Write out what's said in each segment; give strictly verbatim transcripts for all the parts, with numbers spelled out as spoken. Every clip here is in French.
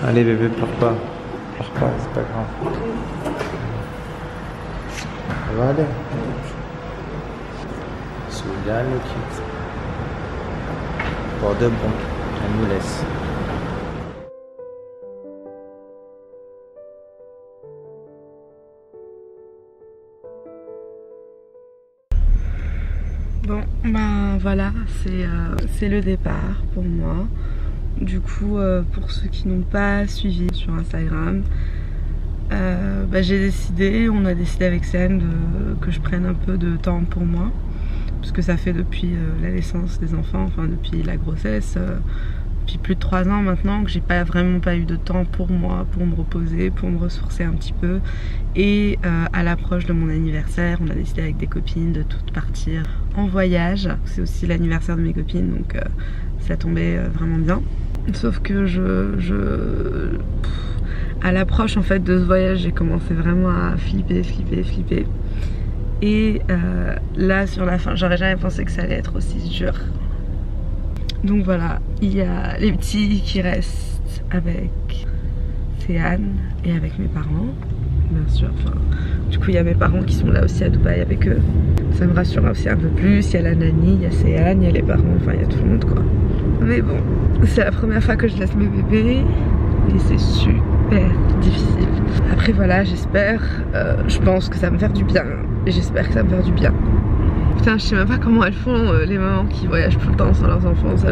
Allez bébé, pleure pas. Pleure pas, c'est pas grave. Ça va aller. Souviens le kit. Pour de bon, elle nous laisse. Bon, ben voilà, c'est euh, le départ pour moi. Du coup, euh, pour ceux qui n'ont pas suivi sur Instagram, euh, bah, j'ai décidé, on a décidé avec Céane que je prenne un peu de temps pour moi. Parce que ça fait depuis euh, la naissance des enfants, enfin depuis la grossesse, euh, depuis plus de trois ans maintenant que j'ai pas vraiment pas eu de temps pour moi, pour me reposer, pour me ressourcer un petit peu. Et euh, à l'approche de mon anniversaire, on a décidé avec des copines de toutes partir en voyage. C'est aussi l'anniversaire de mes copines, donc euh, ça tombait euh, vraiment bien. Sauf que je, je pff, à l'approche en fait de ce voyage, j'ai commencé vraiment à flipper, flipper, flipper. Et euh, là sur la fin, j'aurais jamais pensé que ça allait être aussi dur. Donc voilà, il y a les petits qui restent avec Céane et avec mes parents, bien sûr. Enfin, du coup il y a mes parents qui sont là aussi à Dubaï avec eux. Ça me rassure aussi un peu plus. Il y a la nanny, il y a Céane, il y a les parents, enfin il y a tout le monde quoi. Mais bon, c'est la première fois que je laisse mes bébés et c'est super difficile. Après voilà, j'espère, euh, je pense que ça va me faire du bien. Et j'espère que ça va me faire du bien. Putain, je sais même pas comment elles font euh, les mamans qui voyagent tout le temps sans leurs enfants. Ça,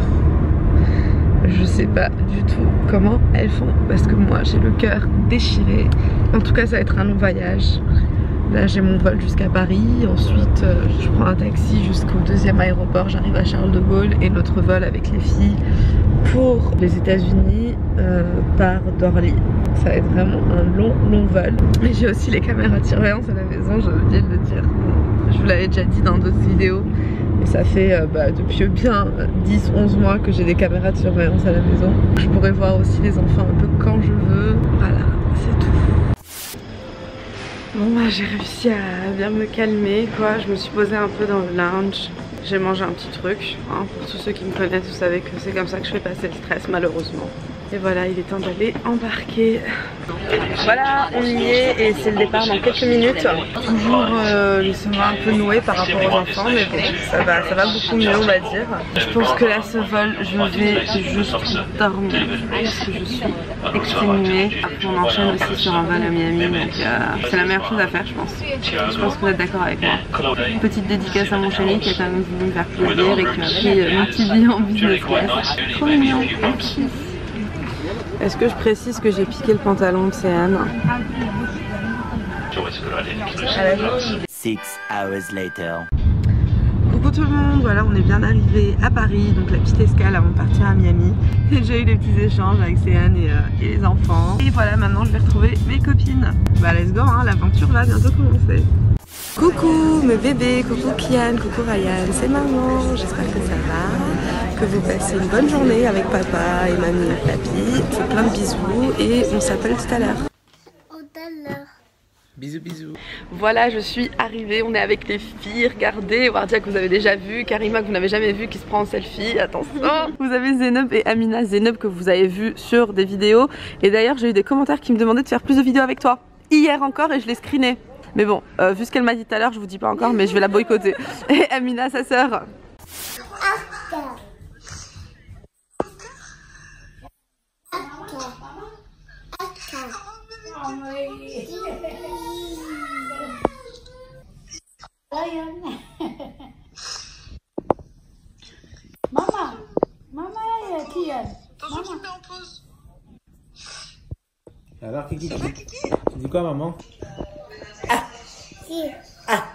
je... Je sais pas du tout comment elles font. Parce que moi, j'ai le cœur déchiré. En tout cas, ça va être un long voyage. Là, j'ai mon vol jusqu'à Paris. Ensuite, euh, je prends un taxi jusqu'au deuxième aéroport. J'arrive à Charles de Gaulle. Et l'autre vol avec les filles pour les États-Unis euh, par d'Orly. Ça va être vraiment un long, long vol. Et j'ai aussi les caméras de surveillance à la maison, j'ai oublié de le dire. Je vous l'avais déjà dit dans d'autres vidéos. Et ça fait euh, bah, depuis bien dix onze mois que j'ai des caméras de surveillance à la maison. Je pourrais voir aussi les enfants un peu quand je veux. Voilà, c'est tout. Bon bah j'ai réussi à bien me calmer quoi. Je me suis posée un peu dans le lounge. J'ai mangé un petit truc. Hein. Pour tous ceux qui me connaissent, vous savez que c'est comme ça que je fais passer le stress malheureusement. Et voilà, il est temps d'aller embarquer. Voilà, on y est et c'est le départ dans quelques minutes. Toujours euh, les semaines un peu noués par rapport aux enfants, mais bon, ça va, ça va beaucoup mieux on va dire. Je pense que là ce vol, je vais juste dormir parce que je suis exténuée. Après on enchaîne aussi sur un vol à Miami, donc euh, c'est la meilleure chose à faire je pense. Je pense que vous êtes d'accord avec moi. Petite dédicace à mon chéri qui a quand même voulu me faire plaisir et qui m'a pris mon petit billet en business class. Trop mignon, ok. Est-ce que je précise que j'ai piqué le pantalon de Céane? Six hours later. Coucou tout le monde, voilà on est bien arrivé à Paris, donc la petite escale avant de partir à Miami. Et j'ai eu des petits échanges avec Céane et, euh, et les enfants. Et voilà, maintenant je vais retrouver mes copines. Bah let's go, hein, l'aventure va bientôt commencer. Coucou mes bébés, coucou Kian, coucou Ryan, c'est maman, j'espère que ça va, que vous passez une bonne journée avec papa et mamie et papy. Je fais plein de bisous et on s'appelle tout à l'heure. Bisous bisous. Voilà, je suis arrivée, on est avec les filles, regardez, Wardia que vous avez déjà vu, Karima que vous n'avez jamais vu qui se prend en selfie, attention. Vous avez Zenob et Amina, Zenob que vous avez vu sur des vidéos. Et d'ailleurs j'ai eu des commentaires qui me demandaient de faire plus de vidéos avec toi. Hier encore et je l'ai screené. Mais bon, euh, vu ce qu'elle m'a dit tout à l'heure, je vous dis pas encore, mais je vais la boycotter. Et Amina, sa sœur. Maman, maman, qui est? Attention, tu me mets en pause. Alors, Kiki, tu dis, tu dis quoi, maman? Ah. Ah.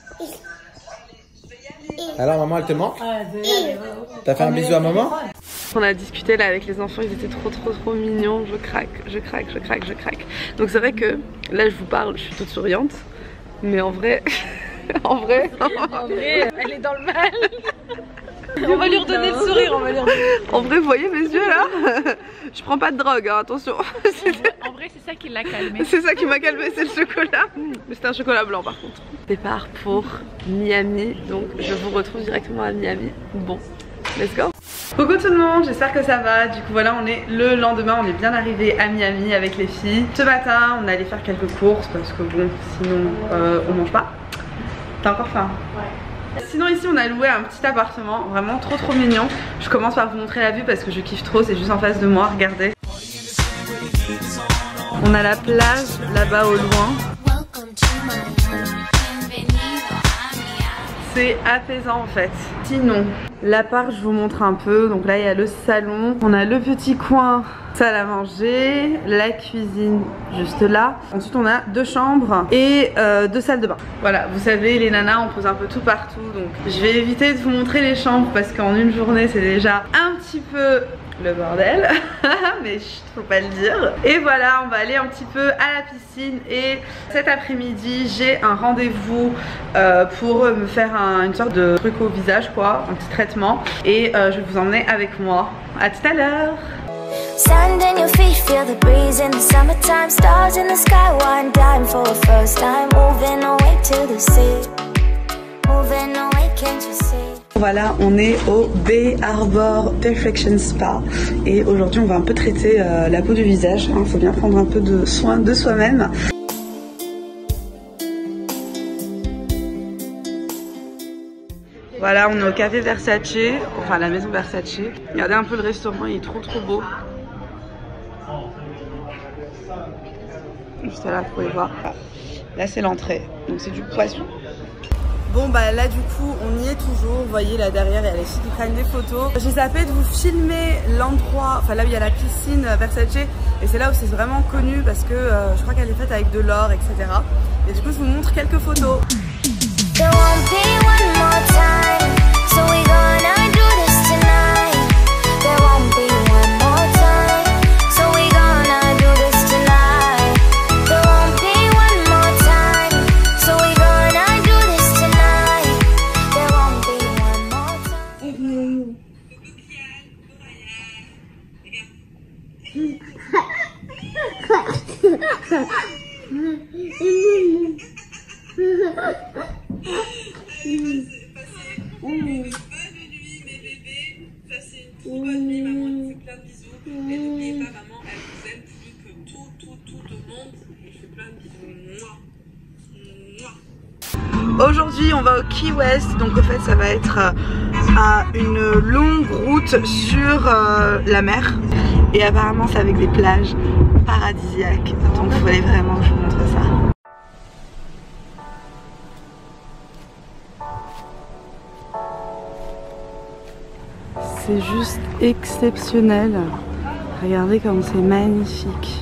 Alors, maman, elle te manque? T'as fait un bisou à maman? On a discuté là avec les enfants, ils étaient trop trop trop mignons, je craque, je craque, je craque, je craque. Donc c'est vrai que là je vous parle, je suis toute souriante, mais en vrai, en vrai, en vrai, elle est dans le mal. On va lui redonner le sourire, on va lui redonner. En vrai, vous voyez mes yeux là? Je prends pas de drogue, hein, attention. En vrai, c'est ça qui l'a calmé. C'est ça qui m'a calmé, c'est le chocolat. Mais c'est un chocolat blanc par contre. Départ pour Miami, donc je vous retrouve directement à Miami. Bon, let's go. Coucou tout le monde, j'espère que ça va. Du coup voilà, on est le lendemain, on est bien arrivé à Miami avec les filles. Ce matin on allait faire quelques courses parce que bon, sinon euh, on mange pas. T'as encore faim? Ouais. Sinon ici on a loué un petit appartement, vraiment trop trop mignon. Je commence par vous montrer la vue parce que je kiffe trop, c'est juste en face de moi, regardez. On a la plage là-bas au loin. C'est apaisant en fait. Sinon, l'appart je vous montre un peu. Donc là il y a le salon, on a le petit coin salle à manger, la cuisine juste là. Ensuite on a deux chambres et euh, deux salles de bain. Voilà, vous savez les nanas on pose un peu tout partout. Donc je vais éviter de vous montrer les chambres parce qu'en une journée c'est déjà un petit peu le bordel. Mais chut, faut pas le dire. Et voilà, on va aller un petit peu à la piscine. Et cet après-midi j'ai un rendez-vous euh, pour me faire un, une sorte de truc au visage quoi, un petit traitement. Et euh, je vais vous emmener avec moi. À tout à l'heure. Sand in your feet, feel the breeze in the summertime. Stars in the sky, one dime for a first time. Moving away to the sea. Moving away, can't you see? Voilà, on est au Bay Harbor Perfection Spa. Et aujourd'hui on va un peu traiter euh, la peau du visage. Il hein, faut bien prendre un peu de soin de soi-même. Voilà, on est au café Versace, enfin la maison Versace. Regardez un peu le restaurant, il est trop trop beau. Juste là, vous pouvez voir. Là c'est l'entrée, donc c'est du poisson. Bon bah là du coup on y est toujours, vous voyez là derrière il y a les filles qui prennent des photos. J'ai zappé de vous filmer l'endroit, enfin là où il y a la piscine Versace. Et c'est là où c'est vraiment connu parce que euh, je crois qu'elle est faite avec de l'or, et cetera. Et du coup je vous montre quelques photos. Aujourd'hui on va au Key West, donc au fait ça va être à une longue route sur euh, la mer. Et apparemment c'est avec des plages paradisiaques, donc il fallait vraiment que je vous montre ça. C'est juste exceptionnel. Regardez comme c'est magnifique.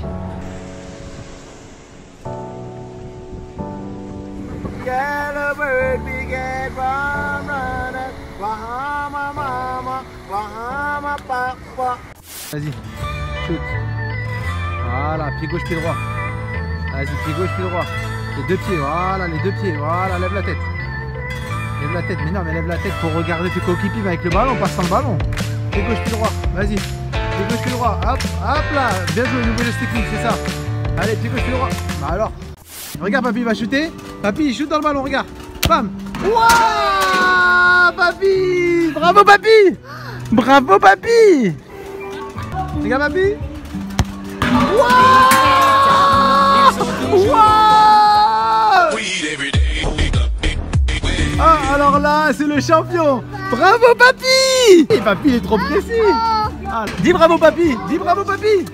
Vas-y, shoot. Voilà, pied gauche, pied droit. Vas-y, pied gauche, pied droit. Les deux pieds, voilà, les deux pieds. Voilà, lève la tête. Lève la tête, mais non, mais lève la tête pour regarder tes coéquipiers avec le ballon, passe sans le ballon. Pied gauche, pied droit, vas-y. Pied gauche, pied droit, hop, hop là. Bien joué, nouveau geste technique, c'est ça. Allez, pied gauche, pied droit. Bah alors. Regarde, papy, il va shooter. Papy, il shoot dans le ballon, regarde. Bam. Wouah, papy. Bravo, papy. Bravo, papy. Regarde, papy. Wouah. Wouah. Ah, alors là, c'est le champion. Bravo, papy. Et papy, il est trop précis. Ah, dis bravo, papy. Dis bravo, papy.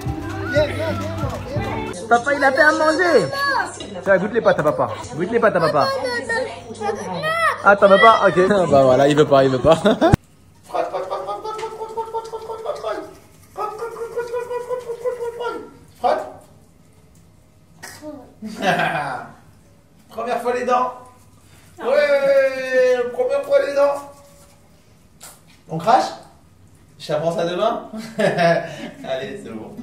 Papa, il a fait à manger. Tiens, goûte les pâtes à papa. Goûte les pâtes à papa. Ah, t'en veux pas? Ok. Bah voilà, il veut pas, il veut pas. Première fois les dents. Ouais, première fois les dents. On crache? Je t'apprends ça demain. Allez, c'est bon.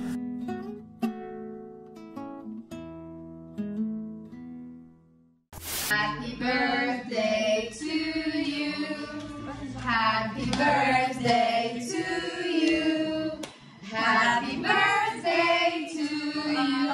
Happy birthday to you. Happy birthday to you. Happy birthday to you.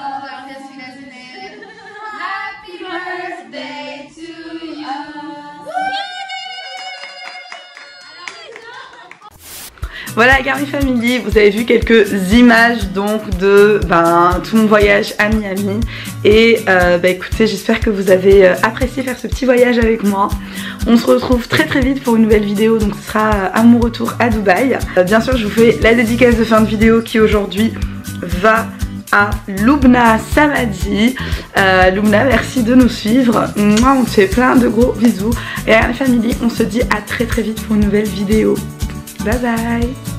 Happy birthday to you. Voilà Garmi Family, vous avez vu quelques images donc de ben, tout mon voyage à Miami. Et euh, bah, écoutez, j'espère que vous avez apprécié faire ce petit voyage avec moi. On se retrouve très très vite pour une nouvelle vidéo, donc ce sera à mon retour à Dubaï. Euh, bien sûr je vous fais la dédicace de fin de vidéo qui aujourd'hui va à Loubna Samadi. euh, Loubna, merci de nous suivre. Moi on te fait plein de gros bisous. Et Garmi Family, on se dit à très très vite pour une nouvelle vidéo. Bye bye.